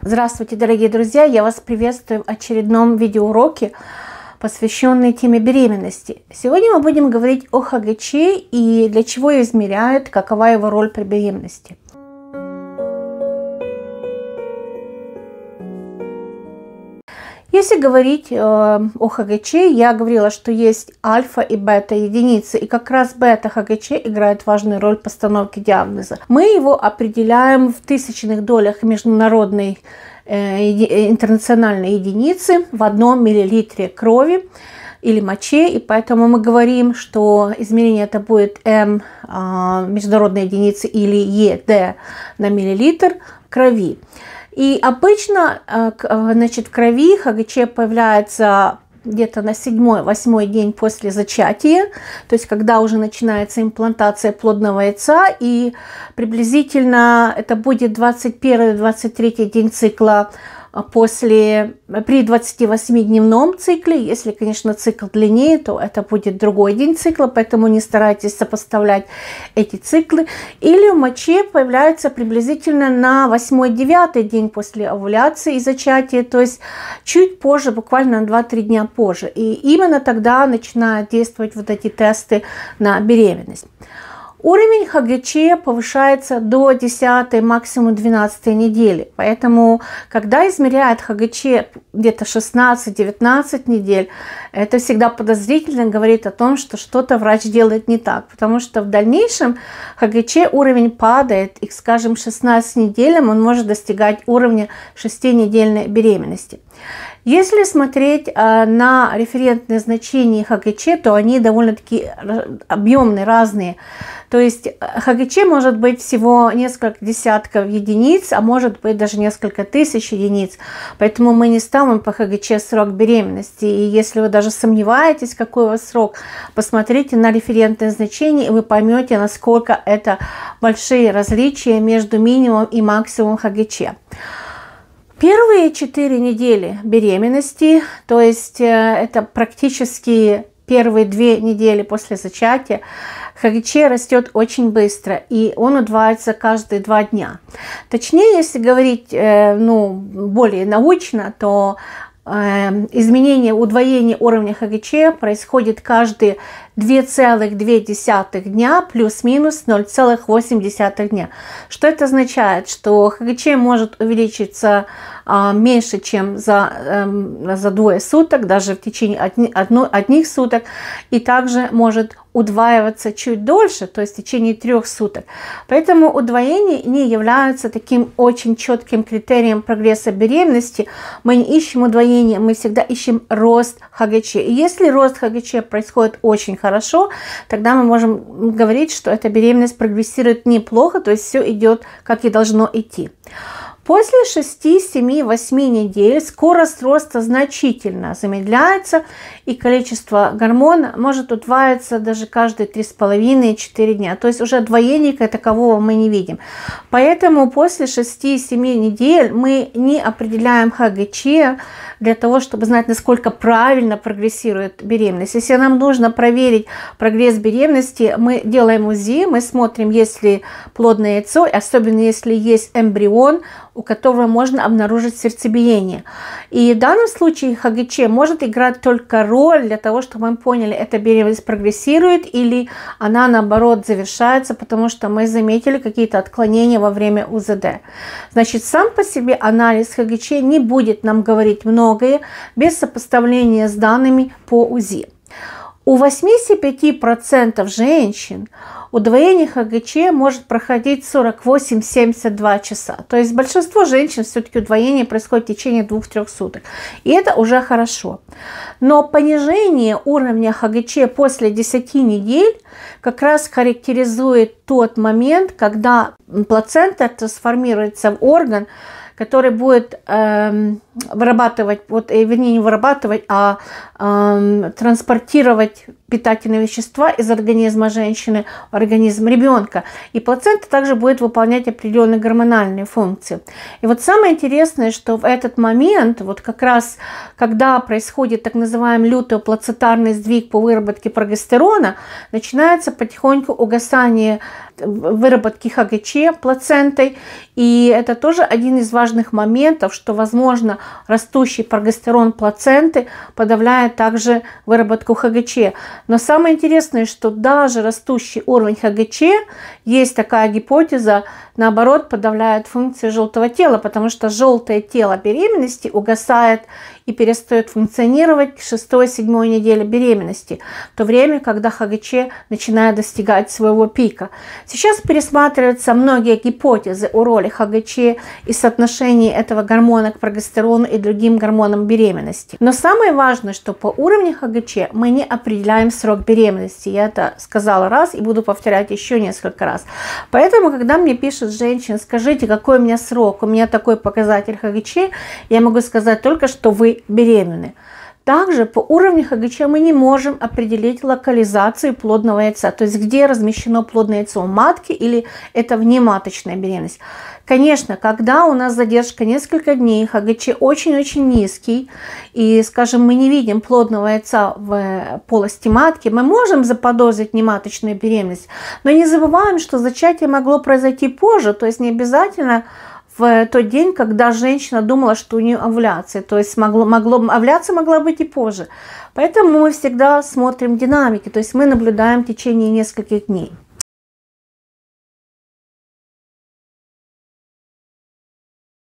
Здравствуйте, дорогие друзья! Я вас приветствую в очередном видеоуроке, посвященной теме беременности. Сегодня мы будем говорить о ХГЧ и для чего ее измеряют, какова его роль при беременности. Если говорить о ХГЧ, я говорила, что есть альфа и бета единицы, и как раз бета-ХГЧ играет важную роль в постановке диагноза. Мы его определяем в тысячных долях международной интернациональной единицы в 1 миллилитре крови или моче, и поэтому мы говорим, что измерение это будет М международной единицы или ЕД на миллилитр крови. И обычно, значит, в крови ХГЧ появляется где-то на 7-8 день после зачатия, то есть когда уже начинается имплантация плодного яйца, и приблизительно это будет 21-23 день цикла при 28-дневном цикле. Если, конечно, цикл длиннее, то это будет другой день цикла, поэтому не старайтесь сопоставлять эти циклы. Или в моче появляется приблизительно на 8-9 день после овуляции и зачатия, то есть чуть позже, буквально на 2-3 дня позже. И именно тогда начинают действовать вот эти тесты на беременность. Уровень ХГЧ повышается до 10, максимум 12 недели. Поэтому, когда измеряют ХГЧ где-то 16-19 недель, это всегда подозрительно говорит о том, что что-то врач делает не так. Потому что в дальнейшем ХГЧ уровень падает, и, скажем, 16 неделям он может достигать уровня 6-недельной беременности. Если смотреть на референтные значения ХГЧ, то они довольно-таки объемные, разные. То есть ХГЧ может быть всего несколько десятков единиц, а может быть даже несколько тысяч единиц. Поэтому мы не ставим по ХГЧ срок беременности. И если вы даже сомневаетесь, какой у вас срок, посмотрите на референтные значения, и вы поймете, насколько это большие различия между минимумом и максимумом ХГЧ. Первые 4 недели беременности, то есть это практически первые 2 недели после зачатия, ХГЧ растет очень быстро, и он удваивается каждые 2 дня. Точнее, если говорить более научно, то изменение, удвоение уровня ХГЧ происходит каждые 2,2 дня плюс-минус 0,8 дня. Что это означает? Что ХГЧ может увеличиться меньше, чем за 2 суток, даже в течение одних суток, и также может удваиваться чуть дольше, то есть в течение 3 суток. Поэтому удвоение не является таким очень четким критерием прогресса беременности. Мы не ищем удвоение, мы всегда ищем рост ХГЧ. И если рост ХГЧ происходит очень хорошо, тогда мы можем говорить, что эта беременность прогрессирует неплохо, то есть все идет, как и должно идти. После 6, 7, 8 недель скорость роста значительно замедляется, и количество гормона может удваиваться даже каждые 3,5-4 дня. То есть уже двоения как такового мы не видим. Поэтому после 6-7 недель мы не определяем ХГЧ для того, чтобы знать, насколько правильно прогрессирует беременность. Если нам нужно проверить прогресс беременности, мы делаем УЗИ, мы смотрим, есть ли плодное яйцо, особенно если есть эмбрион, у которого можно обнаружить сердцебиение. И в данном случае ХГЧ может играть только роль для того, чтобы мы поняли, эта беременность прогрессирует или она наоборот завершается, потому что мы заметили какие-то отклонения во время УЗД. Значит, сам по себе анализ ХГЧ не будет нам говорить многое без сопоставления с данными по УЗИ. У 85% женщин удвоение ХГЧ может проходить 48-72 часа. То есть большинство женщин все-таки удвоение происходит в течение 2-3 суток. И это уже хорошо. Но понижение уровня ХГЧ после 10 недель как раз характеризует тот момент, когда плацента трансформируется в орган, который будет вырабатывать, не вырабатывать, а транспортировать питательные вещества из организма женщины в организм ребенка. И плацента также будет выполнять определенные гормональные функции. И вот самое интересное, что в этот момент, вот как раз когда происходит так называемый лютеоплацентарный сдвиг по выработке прогестерона, начинается потихоньку угасание выработки ХГЧ плацентой. И это тоже один из важных моментов, что, возможно, растущий прогестерон плаценты подавляет также выработку ХГЧ. Но самое интересное, что даже растущий уровень ХГЧ, есть такая гипотеза, наоборот, подавляет функции желтого тела, потому что желтое тело беременности угасает и перестает функционировать к 6-7 неделе беременности, в то время, когда ХГЧ начинает достигать своего пика. Сейчас пересматриваются многие гипотезы о роли ХГЧ и соотношении этого гормона к прогестерону и другим гормонам беременности. Но самое важное, что по уровню ХГЧ мы не определяем срок беременности. Я это сказала раз и буду повторять еще несколько раз. Поэтому, когда мне пишут женщины, скажите, какой у меня срок, у меня такой показатель ХГЧ, я могу сказать только, что вы беременны. Также по уровню ХГЧ мы не можем определить локализацию плодного яйца, то есть где размещено плодное яйцо, у матки или это внематочная беременность. Конечно, когда у нас задержка несколько дней, ХГЧ очень-очень низкий, и, скажем, мы не видим плодного яйца в полости матки, мы можем заподозрить внематочную беременность, но не забываем, что зачатие могло произойти позже, то есть не обязательно в тот день, когда женщина думала, что у нее овуляция. То есть овуляция могла быть и позже. Поэтому мы всегда смотрим динамики, то есть мы наблюдаем в течение нескольких дней.